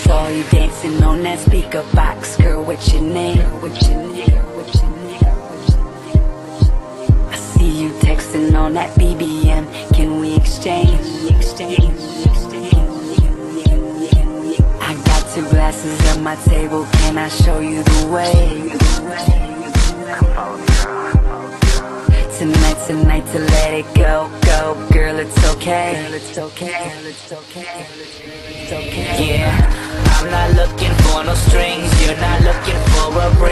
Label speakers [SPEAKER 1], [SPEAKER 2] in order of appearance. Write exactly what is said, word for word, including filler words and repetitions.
[SPEAKER 1] saw you dancing on that speaker box. Girl, what's your name? What's your name? What's your name? I see you texting on that B B M. Can we exchange? Exchange. I got two glasses at my table. Can I show you the way? Tonight, tonight to let it go, go, girl, it's okay. Girl, it's okay. Girl, it's okay. It's okay. Yeah, I'm not looking for no strings. You're not looking for a